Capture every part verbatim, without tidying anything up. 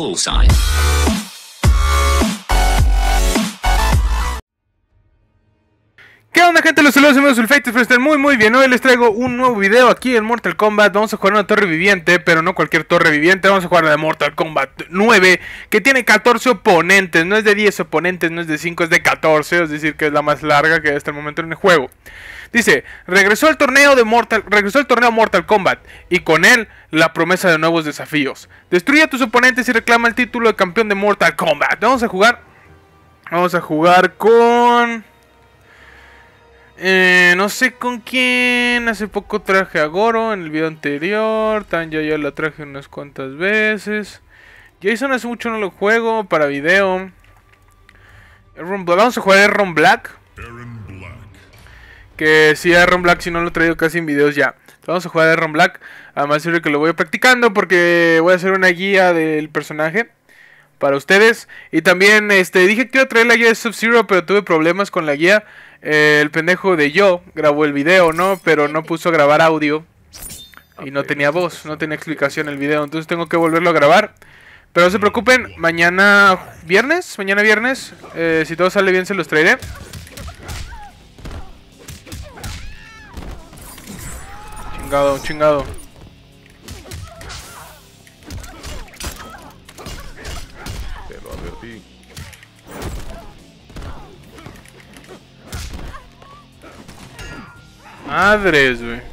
call sign. ¿Qué onda, gente? Los saludos, amigos Sulfates, pero están muy muy bien. Hoy les traigo un nuevo video aquí en Mortal Kombat. Vamos a jugar una torre viviente, pero no cualquier torre viviente. Vamos a jugar la de Mortal Kombat nueve, que tiene catorce oponentes. No es de diez oponentes, no es de cinco, es de catorce. Es decir, que es la más larga que hay hasta el momento en el juego. Dice, regresó al torneo de Mortal, regresó al torneo Mortal Kombat, y con él la promesa de nuevos desafíos. Destruye a tus oponentes y reclama el título de campeón de Mortal Kombat. Vamos a jugar. Vamos a jugar con... Eh, no sé con quién. Hace poco traje a Goro en el video anterior. Tanya ya la traje unas cuantas veces. Jason hace mucho no lo juego para video. Aaron Black. Vamos a jugar a Aaron Black. Aaron Black. Que sí, Aaron Black, si no lo he traído casi en videos ya. Vamos a jugar a Aaron Black. Además sirve que lo voy practicando porque voy a hacer una guía del personaje para ustedes. Y también este dije que iba a traer la guía de Sub-Zero, pero tuve problemas con la guía. Eh, el pendejo de yo grabó el video, ¿no? Pero no puso a grabar audio. Y no tenía voz, no tenía explicación el video. Entonces tengo que volverlo a grabar. Pero no se preocupen, mañana viernes, mañana viernes, eh, si todo sale bien se los traeré. Chingado, chingado. Te lo advertí. Madres, güey.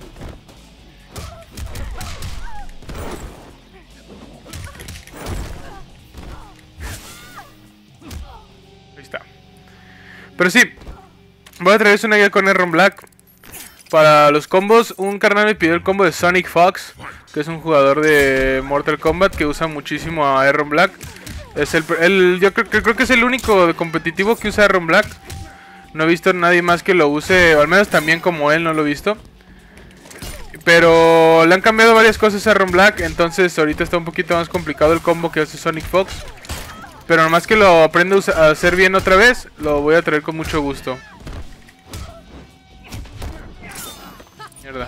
Ahí está. Pero sí, voy a traerles una guía con Aaron Black. Para los combos, un carnal me pidió el combo de Sonic Fox, que es un jugador de Mortal Kombat que usa muchísimo a Aaron Black. Es el, el yo creo, creo que es el único de competitivo que usa Aaron Black. No he visto a nadie más que lo use, o al menos también como él no lo he visto. Pero le han cambiado varias cosas a Aaron Black, entonces ahorita está un poquito más complicado el combo que hace Sonic Fox. Pero nomás que lo aprenda a hacer bien otra vez, lo voy a traer con mucho gusto. Mierda.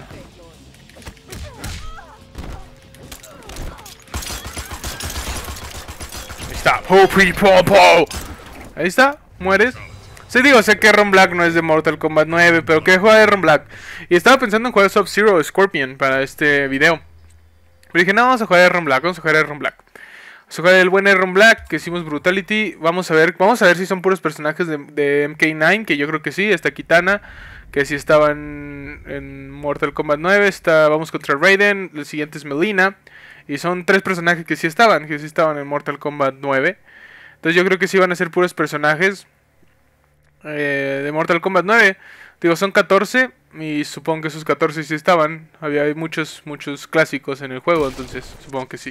Ahí está. Po, pi, po, po. Ahí está, mueres. Sí, digo, sé que Aaron Black no es de Mortal Kombat nueve, pero que juega Aaron Black. Y estaba pensando en jugar Sub-Zero o Scorpion para este video. Pero dije, no, vamos a jugar Aaron Black, vamos a jugar Aaron Black. Vamos a jugar el buen Aaron Black, que hicimos Brutality. Vamos a ver, vamos a ver si son puros personajes de, de M K nueve, que yo creo que sí. Está Kitana, que sí estaba en, en Mortal Kombat nueve. Está, vamos contra Raiden, el siguiente es Melina. Y son tres personajes que sí estaban, que sí estaban en Mortal Kombat nueve. Entonces yo creo que sí van a ser puros personajes Eh, de Mortal Kombat nueve. Digo, son catorce y supongo que esos catorce sí estaban. Había muchos, muchos clásicos en el juego, entonces supongo que sí.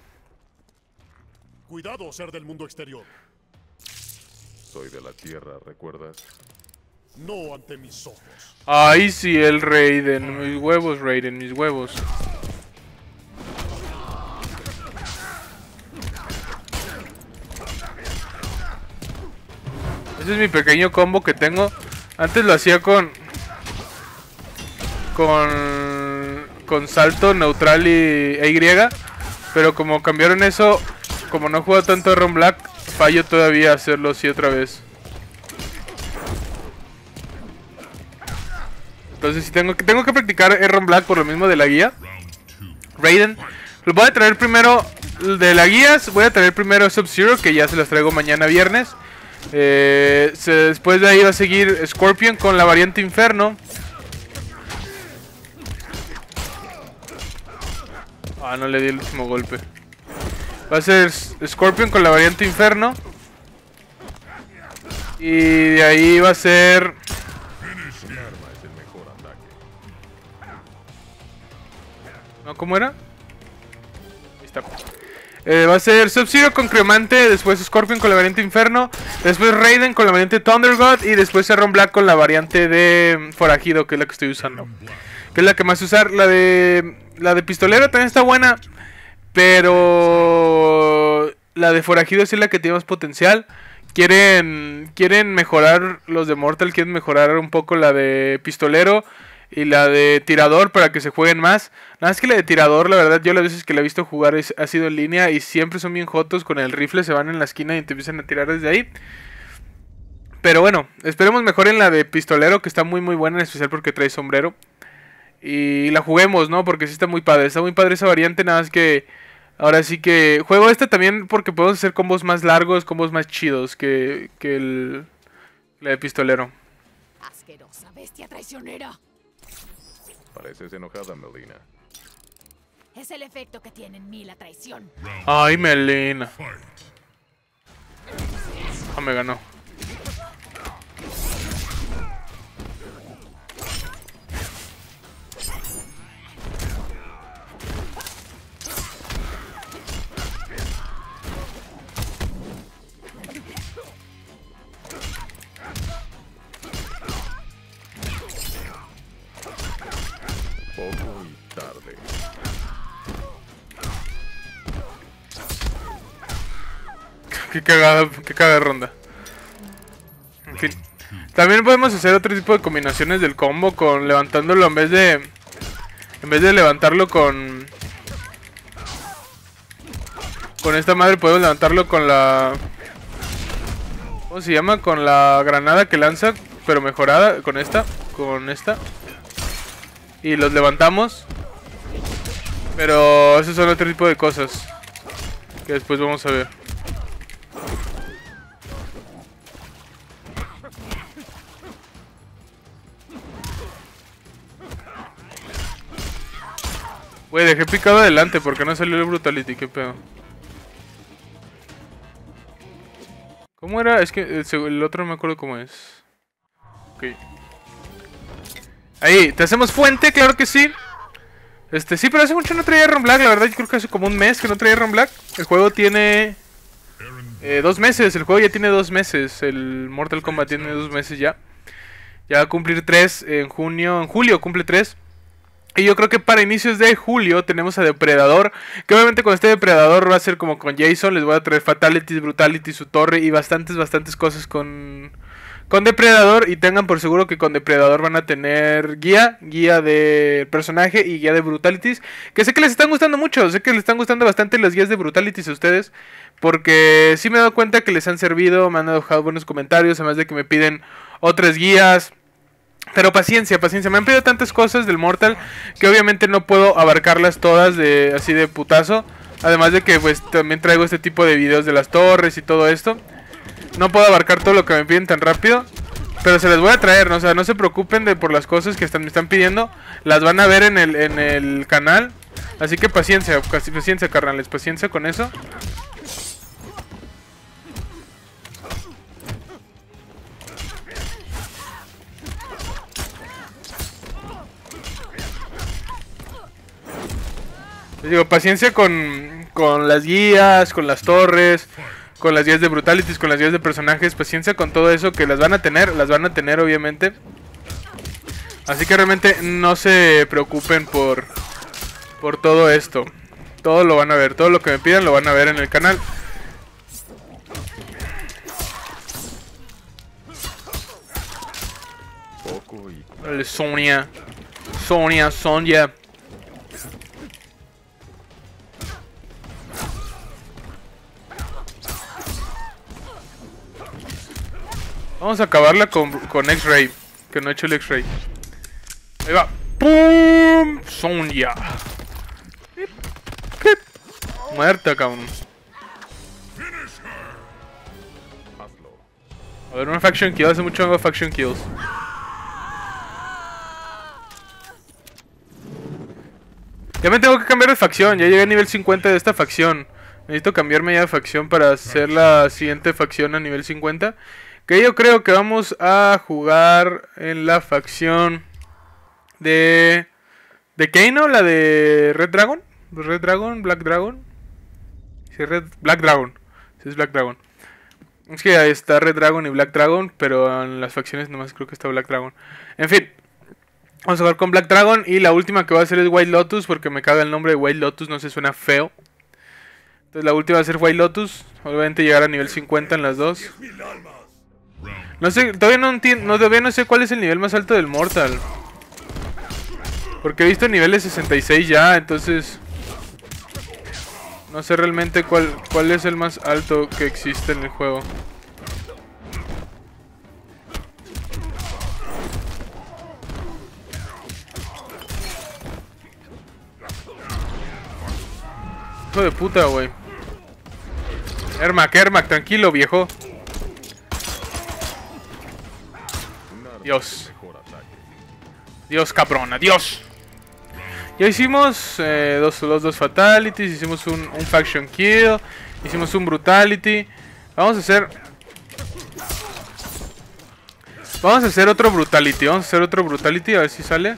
Cuidado, ser del mundo exterior. Soy de la tierra, ¿recuerdas? No ante mis ojos. Ahí sí, el Raiden. Mis huevos, Raiden, mis huevos. Ese es mi pequeño combo que tengo. Antes lo hacía con Con Con salto, neutral y E Y. Pero como cambiaron eso, como no juego tanto Aaron Black, fallo todavía hacerlo así otra vez. Entonces si tengo que tengo que practicar Aaron Black por lo mismo de la guía. Raiden. Lo voy a traer primero de la guía. Voy a traer primero Sub-Zero, que ya se los traigo mañana viernes. Eh, se, después de ahí va a seguir Scorpion con la variante Inferno. Ah, no le di el último golpe. Va a ser Scorpion con la variante Inferno. Y de ahí va a ser... ¿No? ¿Cómo era? Ahí está. Eh, va a ser Sub-Zero con Cremante, después Scorpion con la variante Inferno, después Raiden con la variante Thunder God y después Aaron Black con la variante de Forajido, que es la que estoy usando. Que es la que más usar. La de la de Pistolero también está buena, pero la de Forajido sí es la que tiene más potencial. Quieren quieren mejorar los de Mortal, quieren mejorar un poco la de Pistolero. y la de tirador para que se jueguen más. Nada más que la de tirador, la verdad, yo las veces que la he visto jugar es, ha sido en línea y siempre son bien jotos con el rifle, se van en la esquina y te empiezan a tirar desde ahí. Pero bueno, esperemos mejor en la de pistolero, que está muy muy buena, en especial porque trae sombrero. Y la juguemos, ¿no? Porque sí está muy padre, está muy padre esa variante, nada más que... Ahora sí que juego esta también porque podemos hacer combos más largos, combos más chidos que, que el, la de pistolero. Asquerosa bestia traicionera. Pareces enojada, Melina. Es el efecto que tiene en mí la traición. Ay, Melina. Ah, me ganó. Poco y tarde. Qué cagada, qué cagada de ronda. En fin. También podemos hacer otro tipo de combinaciones del combo con levantándolo en vez de... En vez de levantarlo con... Con esta madre podemos levantarlo con la... ¿Cómo se llama? Con la granada que lanza, pero mejorada. Con esta, con esta. Y los levantamos. Pero esos son otro tipo de cosas que después vamos a ver. Güey, dejé picado adelante porque no salió el Brutality, qué pedo. ¿Cómo era? Es que el, el otro no me acuerdo cómo es. Ok. Ahí, ¿te hacemos fuente? Claro que sí. Este, sí, pero hace mucho no traía Iron Black, la verdad yo creo que hace como un mes que no traía Iron Black. El juego tiene... Eh, dos meses, el juego ya tiene dos meses. El Mortal Kombat tiene dos meses ya. Ya va a cumplir tres en junio, en julio cumple tres. Y yo creo que para inicios de julio tenemos a Depredador. Que obviamente con este Depredador va a ser como con Jason. Les voy a traer Fatalities, Brutalities, su torre y bastantes, bastantes cosas con... Con Depredador, y tengan por seguro que con Depredador van a tener guía, guía de personaje y guía de Brutalities, que sé que les están gustando mucho, sé que les están gustando bastante las guías de Brutalities a ustedes, porque sí me he dado cuenta que les han servido, me han dejado buenos comentarios, además de que me piden otras guías, pero paciencia, paciencia, me han pedido tantas cosas del Mortal, que obviamente no puedo abarcarlas todas de así de putazo, además de que pues también traigo este tipo de videos de las torres y todo esto. No puedo abarcar todo lo que me piden tan rápido, pero se les voy a traer, ¿no? O sea, no se preocupen de por las cosas que están, me están pidiendo. Las van a ver en el, en el canal. Así que paciencia, paciencia, carnales, paciencia con eso. Les digo, paciencia con, con las guías, con las torres, con las guías de Brutalities, con las guías de personajes, paciencia con todo eso, que las van a tener, las van a tener obviamente. Así que realmente no se preocupen por, por todo esto. Todo lo van a ver, todo lo que me pidan lo van a ver en el canal. Poco y Vale, Sonia, Sonia, Sonia. Vamos a acabarla con, con X-Ray, que no he hecho el X-Ray. Ahí va. ¡Pum! Sonia. Muerta, cabrón. hazlo. A ver, una faction kill. Hace mucho no hago faction kills. Ya me tengo que cambiar de facción. Ya llegué a nivel cincuenta de esta facción. Necesito cambiarme ya de facción para hacer la siguiente facción a nivel cincuenta. Que yo creo que vamos a jugar en la facción de... ¿De Kano? ¿La de Red Dragon? ¿Red Dragon? ¿Black Dragon? Sí, Red... Black Dragon. Sí, es Black Dragon. Es que ahí está Red Dragon y Black Dragon, pero en las facciones nomás creo que está Black Dragon. En fin, vamos a jugar con Black Dragon y la última que voy a hacer es White Lotus, porque me caga el nombre de White Lotus, no se suena feo. Entonces la última va a ser White Lotus, obviamente llegar a nivel cincuenta en las dos. No sé, todavía no entiendo, no, todavía no sé cuál es el nivel más alto del Mortal. Porque he visto niveles sesenta y seis ya, entonces... No sé realmente cuál, cuál es el más alto que existe en el juego. Hijo de puta, güey. Ermac, Ermac, tranquilo, viejo. Dios. Dios, cabrón, adiós. Ya hicimos eh, dos, los dos fatalities, hicimos un, un faction kill, hicimos un brutality. Vamos a hacer... Vamos a hacer otro brutality, vamos a hacer otro brutality, a ver si sale.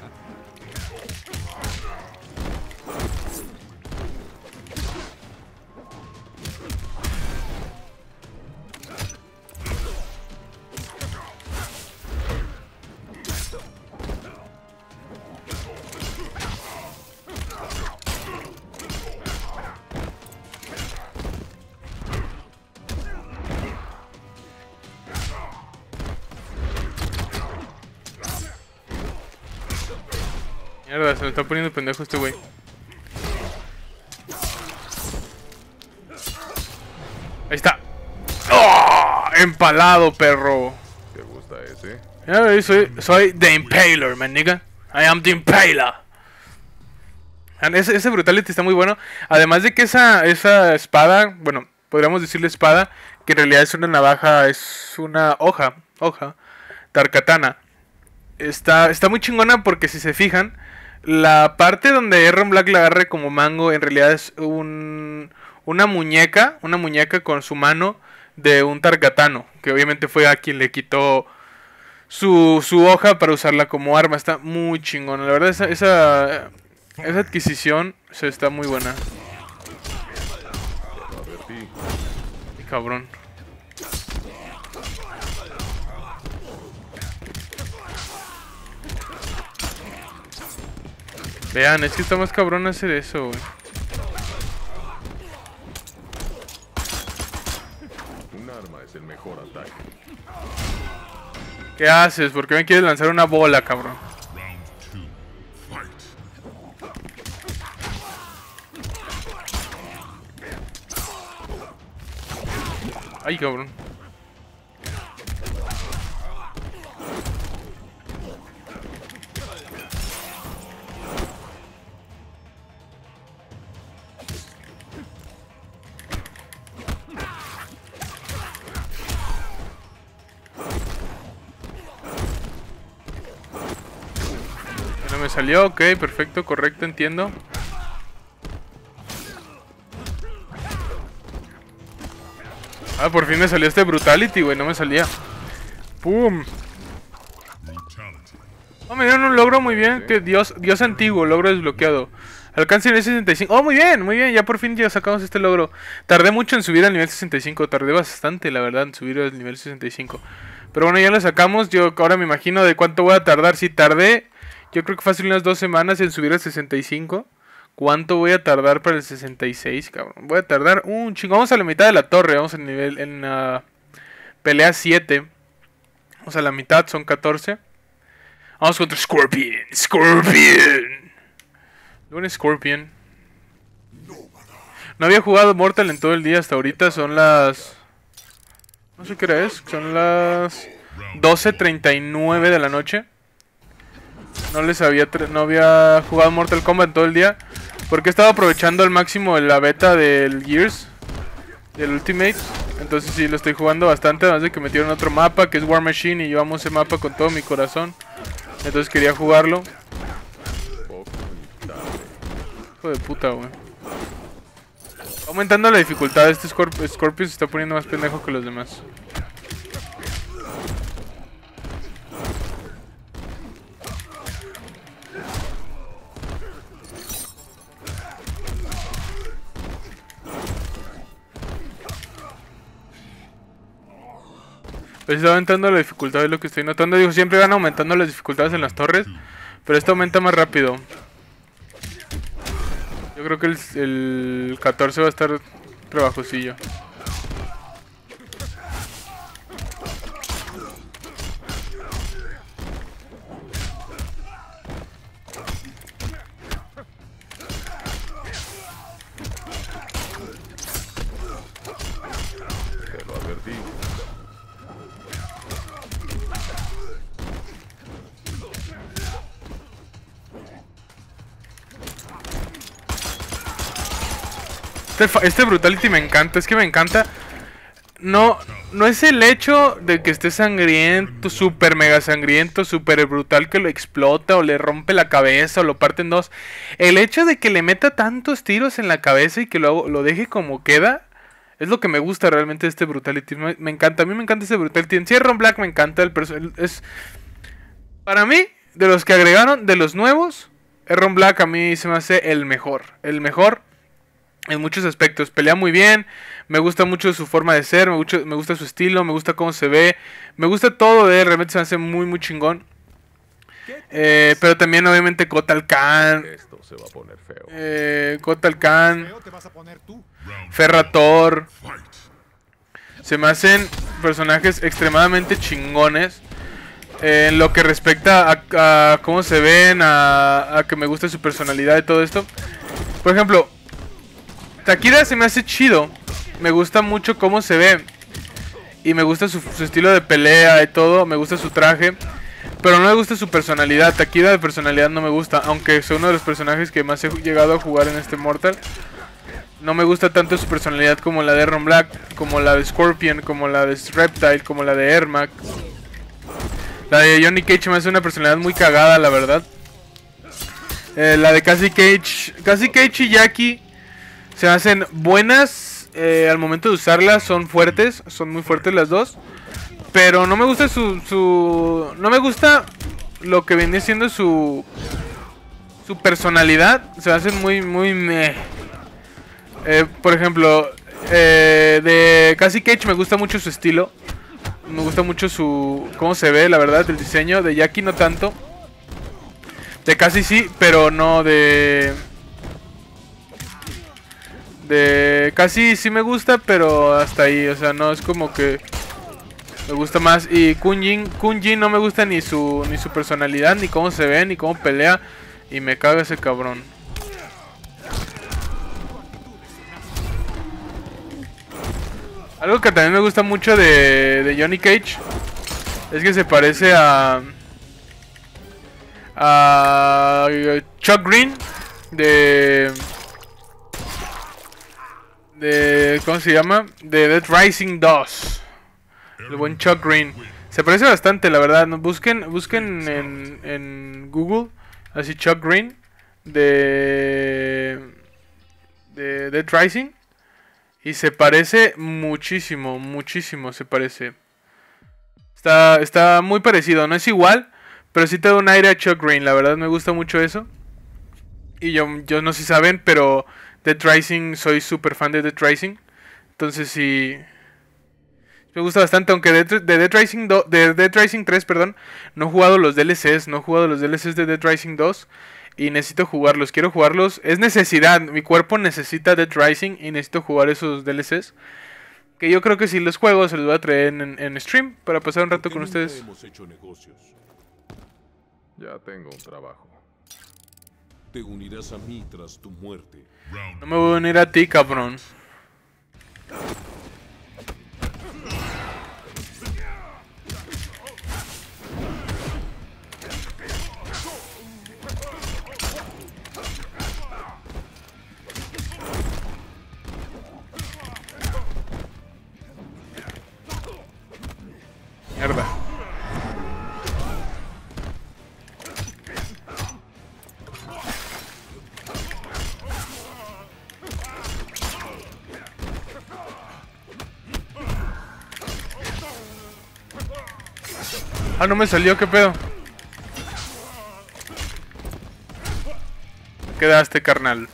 Mierda, se me está poniendo pendejo este güey. Ahí está. ¡Oh! Empalado, perro. ¿Te gusta ese? Ya ves, soy, soy The Impaler, man, nigga. I am The Impaler. Ese, ese brutality está muy bueno. Además de que esa, esa espada, bueno, podríamos decirle espada, que en realidad es una navaja, es una hoja, hoja, Tarkatana. Está, está muy chingona porque si se fijan, la parte donde Erron Black la agarre como mango en realidad es un, una muñeca, una muñeca con su mano de un Tarkatano, que obviamente fue a quien le quitó su, su hoja para usarla como arma. Está muy chingona, la verdad esa, esa, esa adquisición se está muy buena. Qué cabrón. Vean, es que está más cabrón hacer eso, güey. Un arma es el mejor ataque. ¿Qué haces? ¿Por qué me quieres lanzar una bola, cabrón? Ay, cabrón. No me salió, ok, perfecto, correcto, entiendo. Ah, por fin me salió este brutality, güey, no me salía. ¡Pum! Oh, me dieron un logro muy bien, que Dios, Dios antiguo, logro desbloqueado. Alcance nivel sesenta y cinco. Oh, muy bien, muy bien, ya por fin ya sacamos este logro. Tardé mucho en subir al nivel sesenta y cinco, tardé bastante, la verdad, en subir al nivel sesenta y cinco. Pero bueno, ya lo sacamos, yo ahora me imagino de cuánto voy a tardar. Si tardé, yo creo que fácil unas dos semanas en subir al sesenta y cinco. ¿Cuánto voy a tardar para el sesenta y seis, cabrón? Voy a tardar un chingo. Vamos a la mitad de la torre, vamos en nivel, en uh, pelea siete. Vamos a la mitad, son catorce. Vamos contra Scorpion, Scorpion. Un Scorpion. No había jugado Mortal en todo el día hasta ahorita, son las... No sé qué hora es, son las doce treinta y nueve de la noche. No les había, no había jugado Mortal Kombat en todo el día, porque he estado aprovechando al máximo la beta del Gears, del Ultimate. Entonces sí, lo estoy jugando bastante, además de que metieron otro mapa, que es War Machine, y yo amo ese mapa con todo mi corazón. Entonces quería jugarlo. Hijo de puta, güey. Aumentando la dificultad, este Scorp Scorpion se está poniendo más pendejo que los demás. Pues está aumentando la dificultad, es lo que estoy notando. Digo, siempre van aumentando las dificultades en las torres, pero esta aumenta más rápido. Yo creo que el, el catorce va a estar trabajosillo. Este, este Brutality me encanta, es que me encanta. No, no es el hecho de que esté sangriento, super mega sangriento, super brutal que lo explota o le rompe la cabeza o lo parte en dos. El hecho de que le meta tantos tiros en la cabeza y que lo, lo deje como queda, es lo que me gusta realmente de este Brutality. Me, me encanta, a mí me encanta este Brutality. En sí, Erron Black me encanta, el personaje. Es, para mí, de los que agregaron, de los nuevos, Erron Black a mí se me hace el mejor. El mejor en muchos aspectos. Pelea muy bien. Me gusta mucho su forma de ser. Me gusta, me gusta su estilo. Me gusta cómo se ve. Me gusta todo de él. Realmente se me hace muy, muy chingón. Eh, pero también, obviamente, Kotal Kahn. Esto se va a poner feo. Eh, Kotal Kahn. Ferrator. Se me hacen personajes extremadamente chingones. Eh, en lo que respecta a, a cómo se ven, a, a que me gusta su personalidad y todo esto. Por ejemplo, Takida se me hace chido. Me gusta mucho cómo se ve. Y me gusta su, su estilo de pelea y todo. Me gusta su traje. Pero no me gusta su personalidad. Takida de personalidad no me gusta. Aunque es uno de los personajes que más he llegado a jugar en este Mortal. No me gusta tanto su personalidad como la de Erron Black, como la de Scorpion, como la de Reptile, como la de Ermac. La de Johnny Cage me hace una personalidad muy cagada, la verdad. Eh, la de Cassie Cage. Cassie Cage y Jackie se hacen buenas eh, al momento de usarlas. Son fuertes, son muy fuertes las dos. Pero no me gusta su... su no me gusta lo que viene siendo su... su personalidad. Se hacen muy, muy meh. Eh, por ejemplo, eh, de Cassie Cage me gusta mucho su estilo. Me gusta mucho su... cómo se ve, la verdad, el diseño. De Jackie no tanto. De Cassie sí, pero no de... De Cassie sí me gusta, pero hasta ahí. O sea, no es como que... me gusta más. Y Kunjin, Kunjin no me gusta ni su, ni su personalidad, ni cómo se ve, ni cómo pelea. Y me caga ese cabrón. Algo que también me gusta mucho de, de Johnny Cage es que se parece a a Chuck Green de de ¿cómo se llama? De Dead Rising dos. El buen Chuck Green. Se parece bastante, la verdad. Busquen busquen en, en Google así Chuck Green de de Dead Rising. Y se parece muchísimo, muchísimo se parece. Está, está muy parecido, no es igual, pero sí te da un aire a Chuck Green, la verdad me gusta mucho eso. Y yo, yo no sé si saben, pero Dead Rising, soy súper fan de Dead Rising. Entonces sí, me gusta bastante, aunque de, de, Dead Rising do, de Dead Rising tres, perdón, no he jugado los D L Cs, no he jugado los D L Cs de Dead Rising dos. Y necesito jugarlos, quiero jugarlos. Es necesidad, mi cuerpo necesita Dead Rising y necesito jugar esos D L Cs. Que yo creo que si los juego se los voy a traer en, en stream para pasar un rato con ustedes. Hemos hecho negocios. Ya tengo un trabajo. Te unirás a mí tras tu muerte. No me voy a unir a ti, cabrón. Mierda. Ah, no me salió, qué pedo. Quedaste, carnal.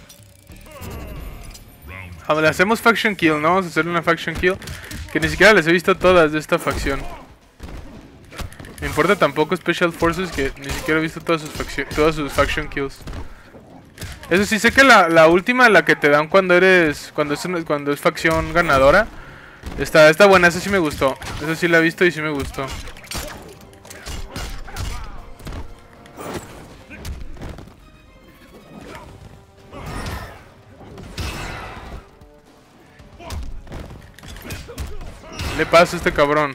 A ver, hacemos faction kill, ¿no? Vamos a hacer una faction kill. Que ni siquiera les he visto todas de esta facción. Me importa tampoco Special Forces, que ni siquiera he visto todas sus, todas sus faction kills. Eso sí, sé que la, la última, la que te dan cuando eres cuando es, cuando es facción ganadora, está, está buena, eso sí me gustó. Eso sí la he visto y sí me gustó. ¿Qué le pasa a este cabrón?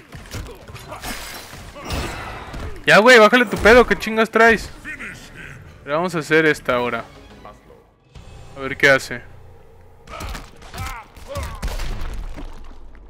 Ya, güey, bájale tu pedo, ¿qué chingas traes? Pero vamos a hacer esta ahora. A ver qué hace.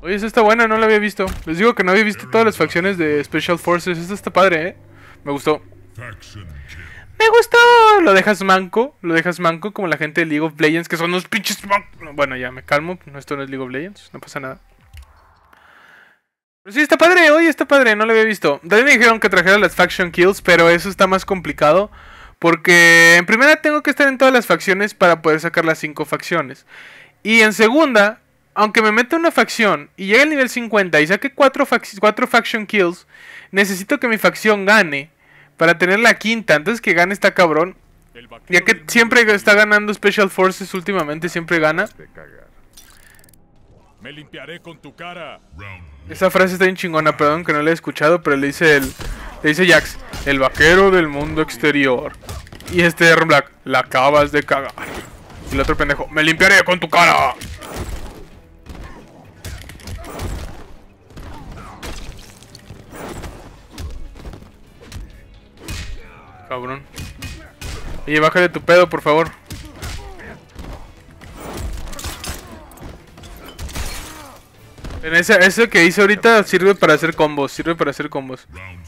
Oye, esa está buena, no la había visto. Les digo que no había visto todas las facciones de Special Forces. Esta está padre, eh. Me gustó. Me gustó. Lo dejas manco. Lo dejas manco como la gente de League of Legends, que son unos pinches man... Bueno, ya me calmo. No, esto no es League of Legends. No pasa nada. Pero sí, está padre. Oye, está padre. No lo había visto. También me dijeron que trajera las faction kills, pero eso está más complicado. Porque en primera tengo que estar en todas las facciones para poder sacar las cinco facciones. Y en segunda, aunque me meta una facción y llegue al nivel cincuenta y saque cuatro faction kills, necesito que mi facción gane para tener la quinta. Entonces que gane está cabrón. Ya que siempre está ganando Special Forces últimamente, siempre gana. Me limpiaré con tu cara. Esa frase está bien chingona, perdón que no la he escuchado, pero le dice el, le dice Jax, el vaquero del mundo exterior. Y este de Ron Black, la acabas de cagar. Y el otro pendejo, me limpiaré con tu cara. Cabrón. Oye, bájale tu pedo, por favor. En ese, ese que hice ahorita sirve para hacer combos, sirve para hacer combos.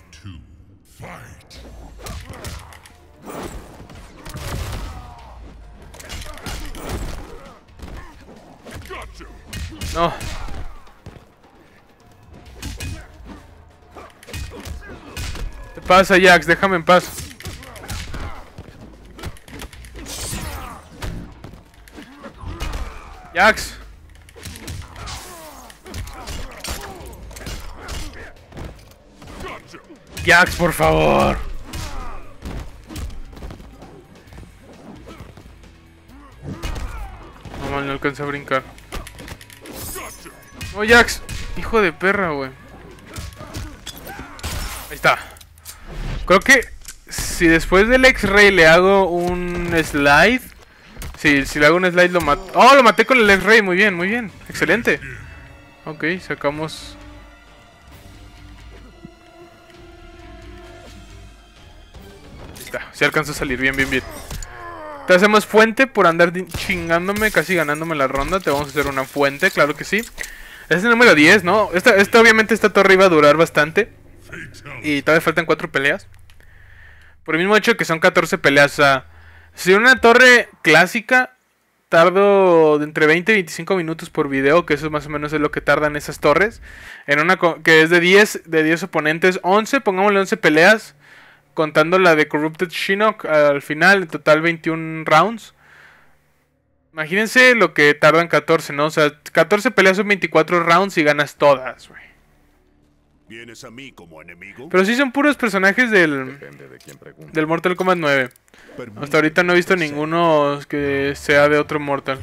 No. ¿Qué pasa, Jax? Déjame en paz. Jax. Jax, por favor. No mal, no alcancé a brincar. No, Jax. Hijo de perra, güey. Ahí está. Creo que si después del X-Ray le hago un slide. Sí, si le hago un slide lo mato. Oh, lo maté con el X-Ray. Muy bien, muy bien. Excelente. Ok, sacamos. Ahí está. Si alcanzó a salir. Bien, bien, bien. Te hacemos fuente por andar chingándome, casi ganándome la ronda. Te vamos a hacer una fuente, claro que sí. Es el número diez, ¿no? Esta, esta obviamente esta torre iba a durar bastante. Y todavía faltan cuatro peleas. Por el mismo hecho que son catorce peleas. O sea, si una torre clásica tardo de entre veinte y veinticinco minutos por video, que eso más o menos es lo que tardan esas torres. En una que es de diez, de diez oponentes, once, pongámosle once peleas. Contando la de Corrupted Shinnok al final, en total veintiún rounds. Imagínense lo que tardan catorce, ¿no? O sea, catorce peleas son veinticuatro rounds y ganas todas, güey. ¿Vienes a mí como enemigo? Pero sí son puros personajes del, del Mortal Kombat nueve. Hasta ahorita no he visto ninguno que sea de otro Mortal.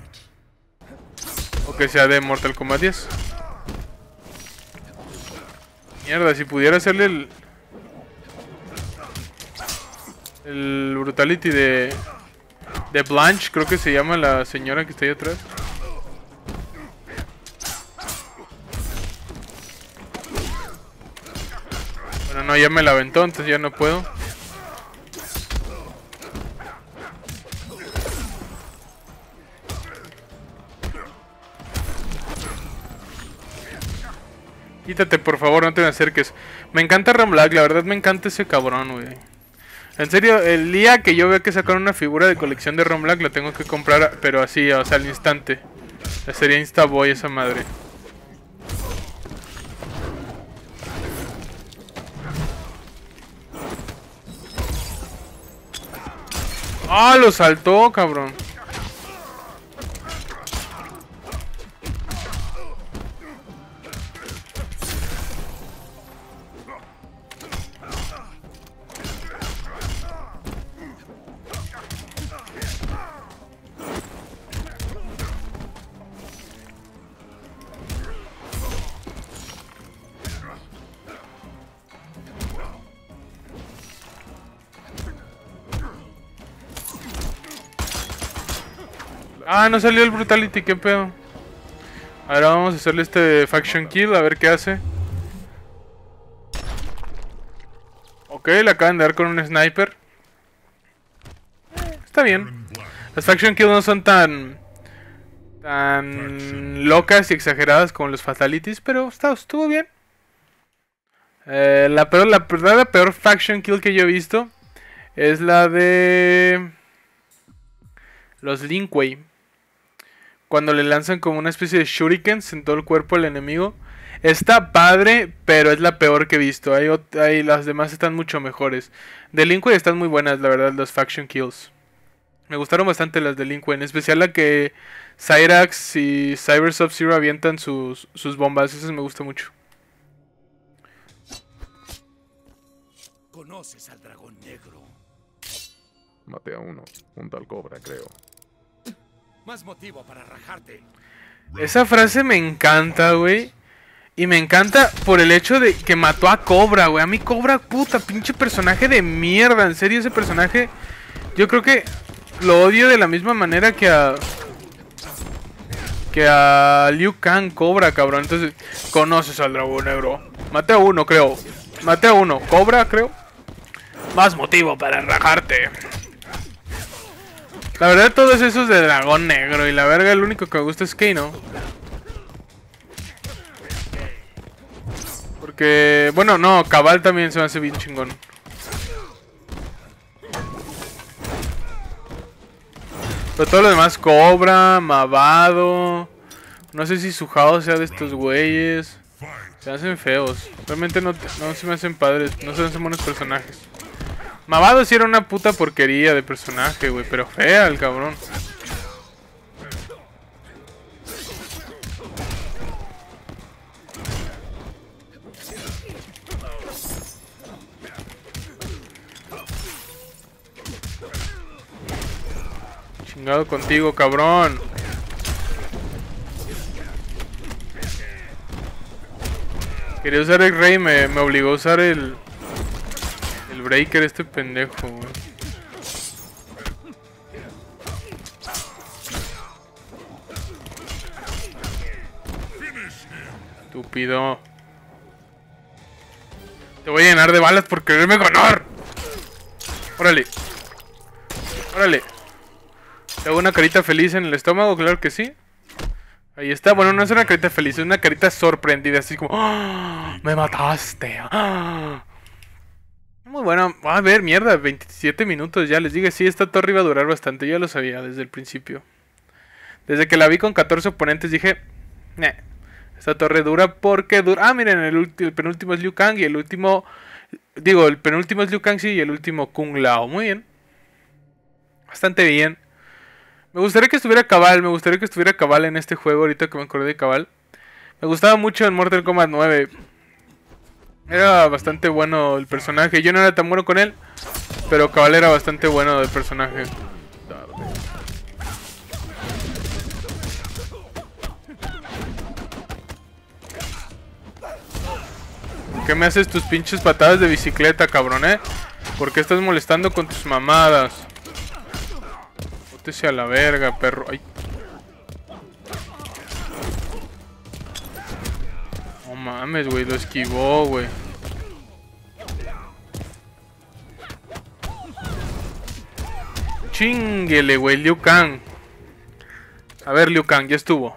O que sea de Mortal Kombat diez. Mierda, si pudiera hacerle el... El Brutality de... De Blanche, creo que se llama la señora que está ahí atrás. Bueno, no, ya me la aventó, entonces ya no puedo. Quítate, por favor, no te me acerques. Me encanta Ron Black, la verdad me encanta ese cabrón, güey. En serio, el día que yo vea que sacaron una figura de colección de Ron Black, la tengo que comprar, pero así, o sea, al instante. Ya sería Instaboy esa madre. ¡Ah, lo saltó, cabrón! Ah, no salió el Brutality, qué pedo. Ahora vamos a hacerle este Faction Kill, a ver qué hace. Ok, le acaban de dar con un sniper. Está bien. Las Faction Kills no son tan... tan locas y exageradas como los fatalities, pero está, estuvo bien. Eh, la peor, la verdad, la peor faction kill que yo he visto es la de los Lin Kuei. Cuando le lanzan como una especie de shurikens en todo el cuerpo al enemigo. Está padre, pero es la peor que he visto. Hay, hay, las demás están mucho mejores. De Lin Kuei están muy buenas, la verdad, las faction kills. Me gustaron bastante las de Lin Kuei, en especial la que Cyrax y Cyber Sub-Zero avientan sus, sus bombas. Esas me gusta mucho. ¿Conoces al dragón negro? Maté a uno, un tal Cobra, creo. Más motivo para rajarte. Esa frase me encanta, güey. Y me encanta por el hecho de que mató a Cobra, güey. A mí Cobra, puta, pinche personaje de mierda. En serio, ese personaje, yo creo que lo odio de la misma manera que a... Que a Liu Kang, Cobra, cabrón. Entonces, conoces al dragón negro. Maté a uno, creo. Maté a uno. Cobra, creo. Más motivo para rajarte. La verdad, todos esos de dragón negro y la verga, el único que me gusta es Kano. Porque, bueno, no, Cabal también se me hace bien chingón. Pero todo lo demás, Cobra, Mavado. No sé si Sujao sea de estos güeyes. Se me hacen feos. Realmente no, no se me hacen padres. No se me hacen buenos personajes. Mavado sí era una puta porquería de personaje, güey. Pero fea el cabrón. Chingado contigo, cabrón. Quería usar el rey, me, me obligó a usar el... El breaker este pendejo, güey. Estúpido. Te voy a llenar de balas por quererme ganar. Órale. Órale. ¿Te hago una carita feliz en el estómago? Claro que sí. Ahí está. Bueno, no es una carita feliz, es una carita sorprendida. Así como... ¡Oh! ¡Me mataste! ¡Oh! Muy bueno. A ver, mierda. veintisiete minutos ya. Les dije, sí, esta torre iba a durar bastante. Yo ya lo sabía desde el principio. Desde que la vi con catorce oponentes dije... Nah, esta torre dura porque dura... Ah, miren, el, el penúltimo es Liu Kang y el último... Digo, el penúltimo es Liu Kang, sí, y el último Kung Lao. Muy bien. Bastante bien. Me gustaría que estuviera Cabal, me gustaría que estuviera Cabal en este juego, ahorita que me acordé de Cabal. Me gustaba mucho en Mortal Kombat nueve. Era bastante bueno el personaje, yo no era tan bueno con él, pero Cabal era bastante bueno del personaje. ¿Por qué me haces tus pinches patadas de bicicleta, cabrón, eh? ¿Por qué estás molestando con tus mamadas? A la verga, perro. Ay. No mames, güey, lo esquivó, güey. Chinguele, güey, Liu Kang. A ver, Liu Kang, ya estuvo.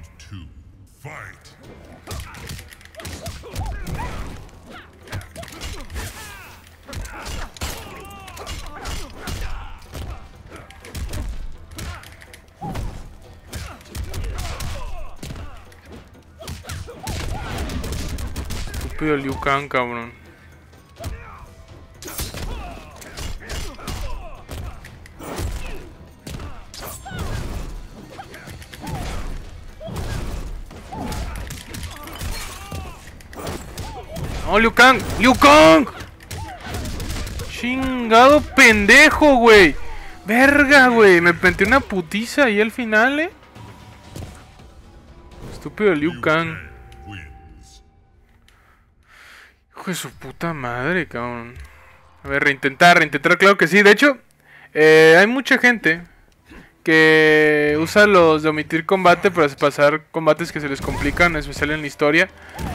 Estúpido Liu Kang, cabrón. No, Liu Kang, Liu Kang. Chingado pendejo, güey. Verga, güey. Me penté una putiza ahí al final, eh. Estúpido Liu Kang. Hijo de su puta madre, cabrón. A ver, reintentar, reintentar, claro que sí. De hecho, eh, hay mucha gente que usa los de omitir combate para pasar combates que se les complican, en especial en la historia.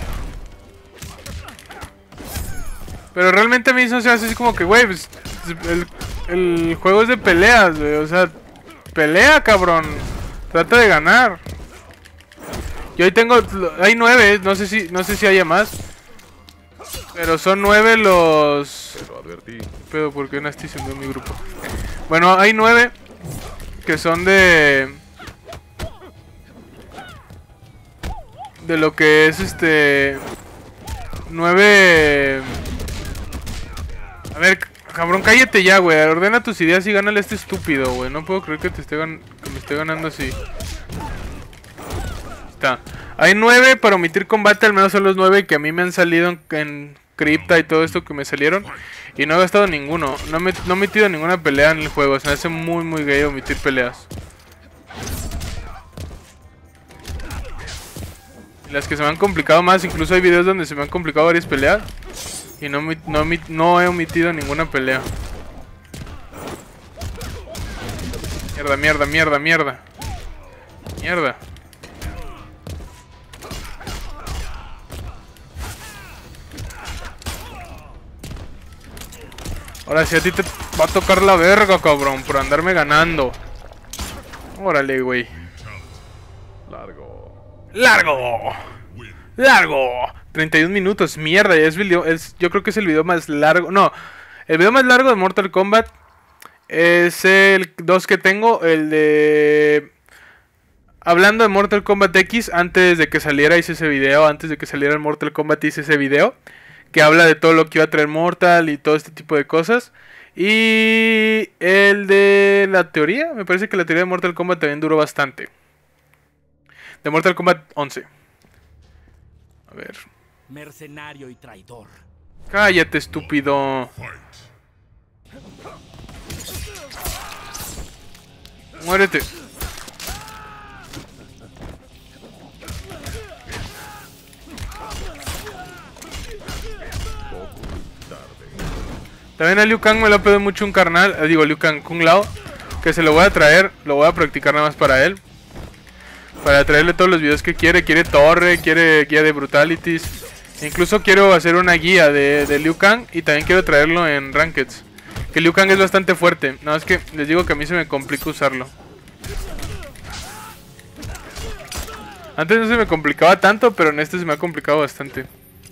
Pero realmente a mí eso se hace así como que, güey, pues, el, el juego es de peleas, güey. O sea, pelea, cabrón. Trata de ganar. Yo ahí tengo... Hay nueve, no sé si, no sé si haya más. Pero son nueve los... Pero advertí. Pero ¿por qué Nasty se envió mi grupo? Bueno, hay nueve que son de... De lo que es este... Nueve... A ver, cabrón, cállate ya, güey. Ordena tus ideas y gánale a este estúpido, güey. No puedo creer que te esté gan... que me esté ganando así. Está. Hay nueve para omitir combate, al menos son los nueve que a mí me han salido en, en cripta y todo esto que me salieron. Y no he gastado ninguno. No, me, no he metido ninguna pelea en el juego. Se me hace muy, muy gay omitir peleas. Y las que se me han complicado más, incluso hay videos donde se me han complicado varias peleas. Y no, no, no he omitido ninguna pelea. Mierda, mierda, mierda, mierda. Mierda. Ahora sí a ti te va a tocar la verga, cabrón, por andarme ganando. Órale, güey. Largo. ¡Largo! ¡Largo! treinta y un minutos, mierda, ya es video, es, yo creo que es el video más largo. No, el video más largo de Mortal Kombat es el dos que tengo, el de... Hablando de Mortal Kombat X, antes de que saliera hice ese video, antes de que saliera el Mortal Kombat hice ese video. Que habla de todo lo que iba a traer Mortal y todo este tipo de cosas. Y el de la teoría, me parece que la teoría de Mortal Kombat también duró bastante. De Mortal Kombat once. A ver. Mercenario y traidor. Cállate, estúpido. Muérete. También a Liu Kang me lo ha pedido mucho un carnal, eh, digo Liu Kang, Kung Lao, que se lo voy a traer, lo voy a practicar nada más para él. Para traerle todos los videos que quiere, quiere torre, quiere guía de brutalities. Incluso quiero hacer una guía de, de Liu Kang y también quiero traerlo en Rankeds. Que Liu Kang es bastante fuerte, nada más que les digo que a mí se me complica usarlo. Antes no se me complicaba tanto, pero en este se me ha complicado bastante.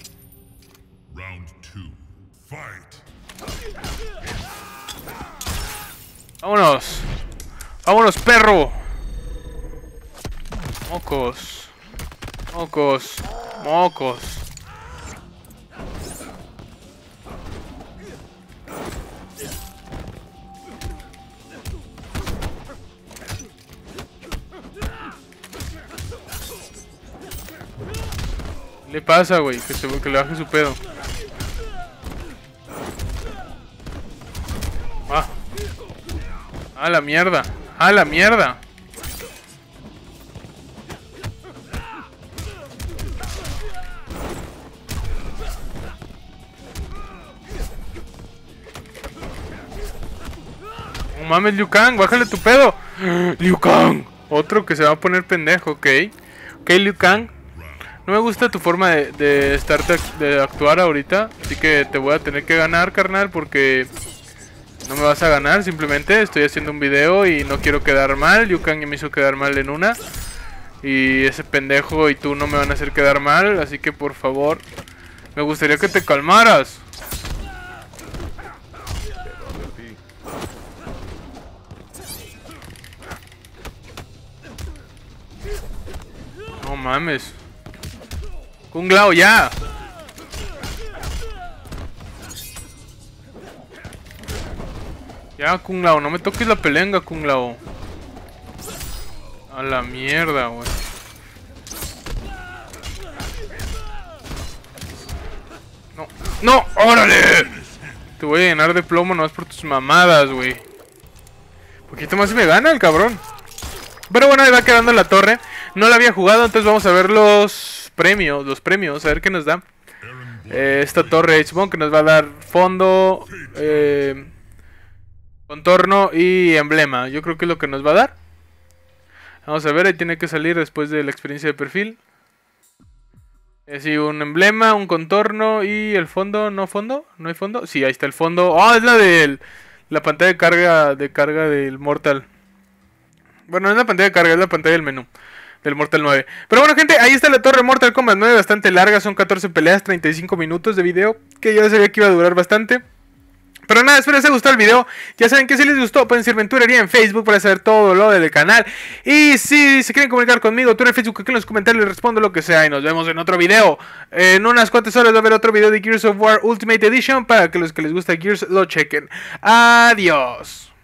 Vámonos. Vámonos, perro. Mocos. Mocos. Mocos. ¿Qué le pasa, güey? Que, se, que le baje su pedo. Ah. ¡A la mierda! ¡A la mierda! ¡No mames, Liu Kang! ¡Bájale tu pedo! ¡Liu Kang! Otro que se va a poner pendejo, ¿ok? Ok, Liu Kang. No me gusta tu forma de, de, estar, de actuar ahorita. Así que te voy a tener que ganar, carnal, porque... No me vas a ganar, simplemente estoy haciendo un video y no quiero quedar mal. Liu Kang me hizo quedar mal en una. Y ese pendejo y tú no me van a hacer quedar mal. Así que por favor, me gustaría que te calmaras. No mames. Kung Lao, ya. Ya, Kung Lao, no me toques la pelenga, Kung Lao. A la mierda, güey. No, no, órale. Te voy a llenar de plomo nomás por tus mamadas, güey. Poquito más y me gana el cabrón. Pero bueno, ahí va quedando la torre. No la había jugado, entonces vamos a ver los premios, los premios, a ver qué nos da. Eh, esta torre, supongo que nos va a dar fondo, eh... contorno y emblema. Yo creo que es lo que nos va a dar. Vamos a ver, ahí tiene que salir después de la experiencia de perfil. Es decir, un emblema, un contorno y el fondo. ¿No fondo? ¿No hay fondo? Sí, ahí está el fondo. ¡Oh! Es la de la pantalla de carga de carga del Mortal. Bueno, no es la pantalla de carga, es la pantalla del menú del Mortal nueve. Pero bueno, gente, ahí está la torre Mortal Kombat nueve, bastante larga, son catorce peleas, treinta y cinco minutos de video, que yo sabía que iba a durar bastante. Pero nada, espero les haya gustado el video. Ya saben que si les gustó pueden seguirme en Twittería, en Facebook para saber todo lo del canal. Y si se quieren comunicar conmigo, Twitter, Facebook, aquí en los comentarios les respondo lo que sea. Y nos vemos en otro video. En unas cuantas horas va a haber otro video de Gears of War Ultimate Edition para que los que les gusta Gears lo chequen. Adiós.